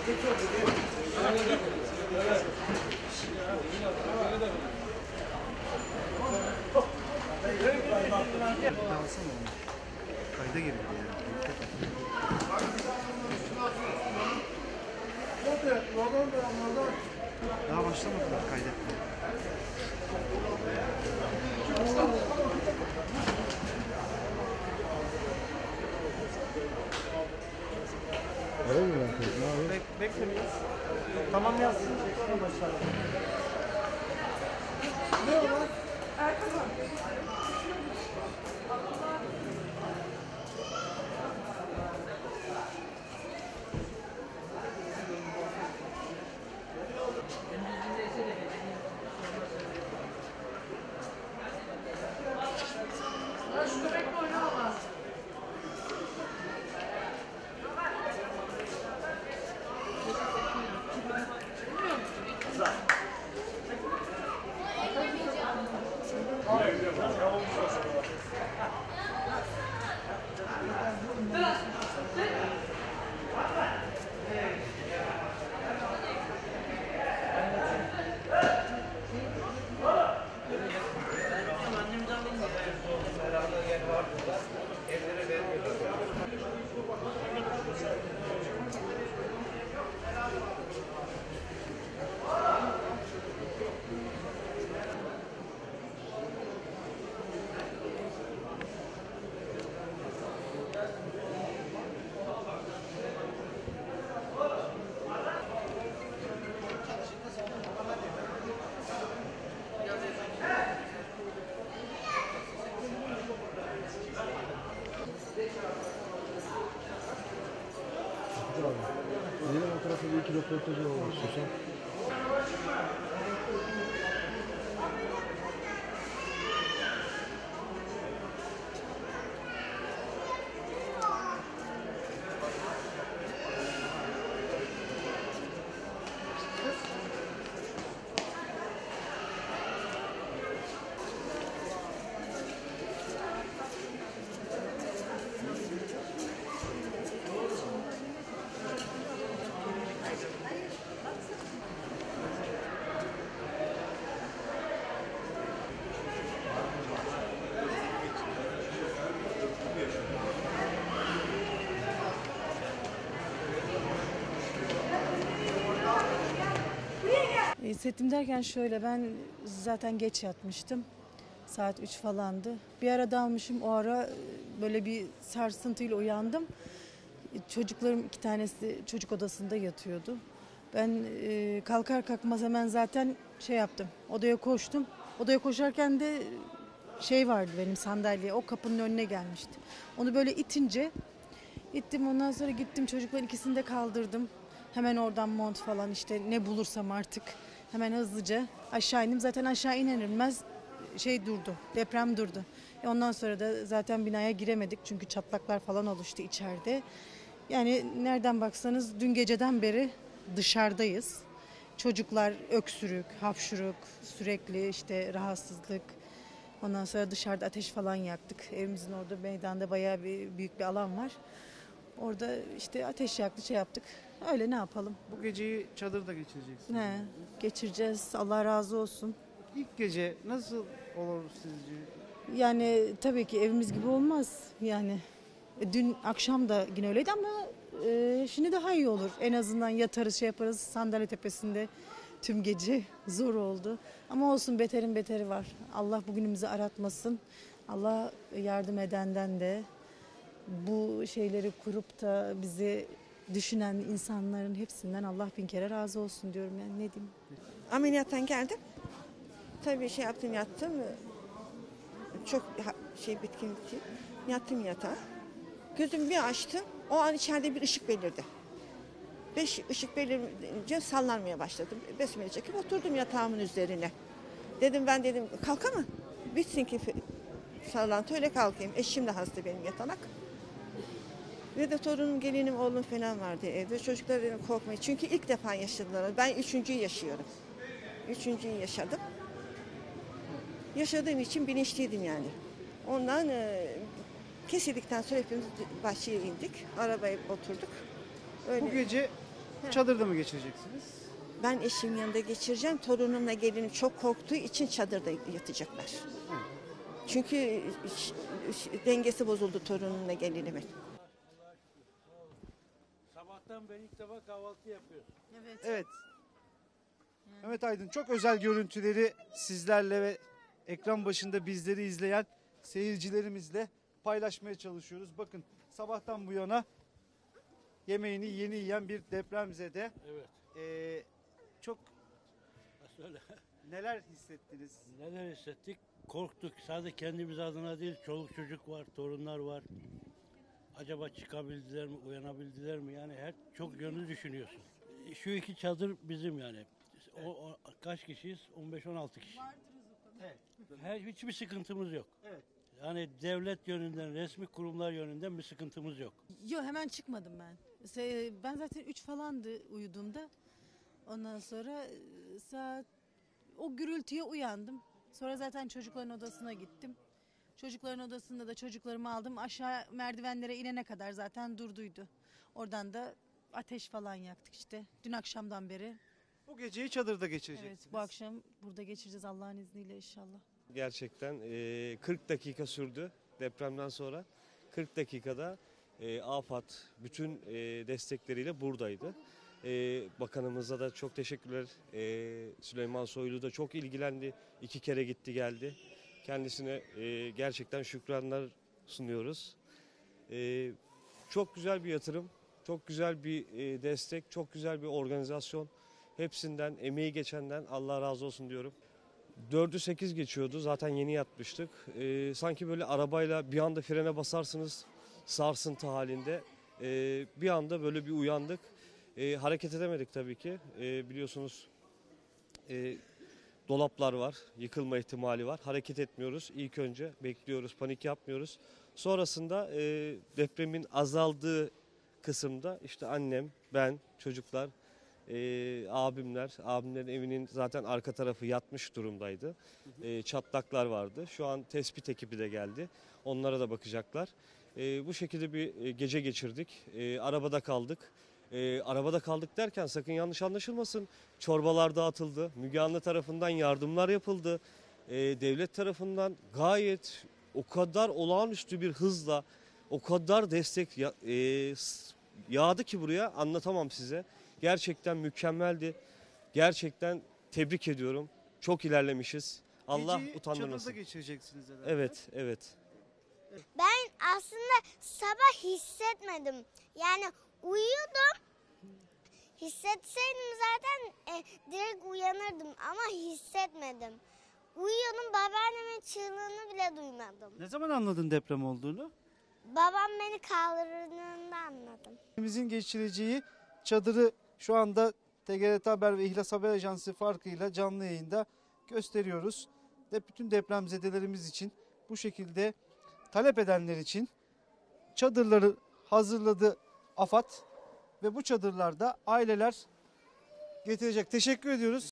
Alsana onu. Kayda girdi yani. Daha başlamadılar kaydetmeye. Öyle mi lan? Bekle biraz. Tamam yazsın. Ne o lan? Erkan. Şu köpekle oynamamaz. Gidelim o tarafa bir iki röportajı olmuş. Susam. Hissettim derken şöyle, ben zaten geç yatmıştım. Saat 3 falandı. Bir ara dalmışım, o ara böyle bir sarsıntıyla uyandım. Çocuklarım 2 tanesi çocuk odasında yatıyordu. Ben kalkar kalkmaz hemen zaten şey yaptım, odaya koştum. Odaya koşarken de şey vardı, benim sandalye o kapının önüne gelmişti. Onu böyle ittim, ondan sonra gittim çocukların ikisini de kaldırdım. Hemen oradan mont falan işte ne bulursam artık hemen hızlıca aşağı indim. Zaten aşağı iner inmez şey durdu, deprem durdu. Ondan sonra da zaten binaya giremedik çünkü çatlaklar falan oluştu içeride. Yani nereden baksanız dün geceden beri dışarıdayız. Çocuklar öksürük, hapşuruk, sürekli işte rahatsızlık. Ondan sonra dışarıda ateş falan yaktık. Evimizin orada meydanda bayağı büyük bir alan var. Orada işte ateş yaktı, şey yaptık. Öyle ne yapalım? Bu geceyi çadırda geçireceksin. He, geçireceğiz. Allah razı olsun. İlk gece nasıl olur sizce? Yani tabii ki evimiz gibi olmaz. Yani dün akşam da yine öyleydi ama şimdi daha iyi olur. En azından yatarız, şey yaparız sandalye tepesinde tüm gece zor oldu. Ama olsun, beterin beteri var. Allah bugünümüzü aratmasın. Allah yardım edenden de bu şeyleri kurup da bizi düşünen insanların hepsinden Allah bin kere razı olsun diyorum, yani ne diyeyim. Ameliyattan geldim. Tabii şey yaptım, yattım. Çok bitkinlikti. Yattım yatağa. Gözümü bir açtım. O an içeride bir ışık belirdi. 5 ışık belirince sallanmaya başladım. Besmele çekip oturdum yatağımın üzerine. Dedim kalkamam. Bitsin ki sallantı, öyle kalkayım. Eşim de hasta benim, yatalak. Ve de torunum, gelinim, oğlum falan vardı evde. Çocuklar dedim korkmayın. Çünkü ilk defa yaşadılar. Ben 3.'yü yaşıyorum. 3.'yü yaşadım. Yaşadığım için bilinçliydim yani. Ondan kesildikten sonra hepimiz bahçeye indik. Arabaya oturduk. Öyle. Bu gece çadırda mı geçireceksiniz? Ben eşimin yanında geçireceğim. Torunumla gelinim çok korktuğu için çadırda yatacaklar. Çünkü dengesi bozuldu torunumla gelinimin. Sabahtan beri ilk defa kahvaltı yapıyoruz. Evet. Mehmet Aydın, çok özel görüntüleri sizlerle ve ekran başında bizleri izleyen seyircilerimizle paylaşmaya çalışıyoruz. Bakın, sabahtan bu yana yemeğini yeni yiyen bir depremzede. Evet. Çok Söyle. neler hissettiniz? Neler hissettik? Korktuk. Sadece kendimiz adına değil, çoluk çocuk var, torunlar var. Acaba çıkabildiler mi, uyanabildiler mi? Yani çok yönlü düşünüyorsun. Şu iki çadır bizim yani. Kaç kişiyiz? 15-16 kişi. Evet. Hiçbir sıkıntımız yok. Evet. Yani devlet yönünden, resmi kurumlar yönünden bir sıkıntımız yok. Yok, hemen çıkmadım ben. Ben zaten 3 falandı uyuduğumda. Ondan sonra o gürültüye uyandım. Sonra zaten çocukların odasına gittim. Çocukların odasında da çocuklarımı aldım. Aşağı merdivenlere inene kadar zaten durduydu. Oradan da ateş falan yaktık işte. Dün akşamdan beri. Bu geceyi çadırda geçireceksiniz. Evet, bu akşam burada geçireceğiz Allah'ın izniyle inşallah. Gerçekten 40 dakika sürdü depremden sonra. 40 dakikada AFAD bütün destekleriyle buradaydı. Bakanımıza da çok teşekkürler. Süleyman Soylu da çok ilgilendi. 2 kere gitti geldi. Kendisine gerçekten şükranlar sunuyoruz. Çok güzel bir yatırım, çok güzel bir destek, çok güzel bir organizasyon. Hepsinden, emeği geçenden Allah razı olsun diyorum. 4'ü 8 geçiyordu, zaten yeni yatmıştık. Sanki böyle arabayla bir anda frene basarsınız, sarsıntı halinde. Bir anda böyle bir uyandık. Hareket edemedik tabii ki. Biliyorsunuz dolaplar var, yıkılma ihtimali var. Hareket etmiyoruz. İlk önce bekliyoruz, panik yapmıyoruz. Sonrasında depremin azaldığı kısımda işte annem, ben, çocuklar, abimlerin evinin zaten arka tarafı yatmış durumdaydı. Çatlaklar vardı. Şu an tespit ekibi de geldi. Onlara da bakacaklar. Bu şekilde bir gece geçirdik. Arabada kaldık. Arabada kaldık derken sakın yanlış anlaşılmasın. Çorbalar dağıtıldı. Müge Anlı tarafından yardımlar yapıldı. Devlet tarafından gayet o kadar olağanüstü bir hızla o kadar destek yağdı ki buraya anlatamam size. Gerçekten mükemmeldi. Gerçekten tebrik ediyorum. Çok ilerlemişiz. Allah Geceyi utandırmasın. çadırda geçireceksiniz herhalde. Evet, evet. Ben aslında sabah hissetmedim. Yani uyuyordum. Hissetseydim zaten direkt uyanırdım ama hissetmedim. Uyuyordum, babaannemin çığlığını bile duymadım. Ne zaman anladın deprem olduğunu? Babam beni kaldırdığında anladım. Bizim geçireceği çadırı şu anda TGRT Haber ve İhlas Haber Ajansı farkıyla canlı yayında gösteriyoruz. Bütün depremzedelerimiz için bu şekilde talep edenler için çadırları hazırladı AFAD ve bu çadırlarda aileler getirecek. Teşekkür ediyoruz.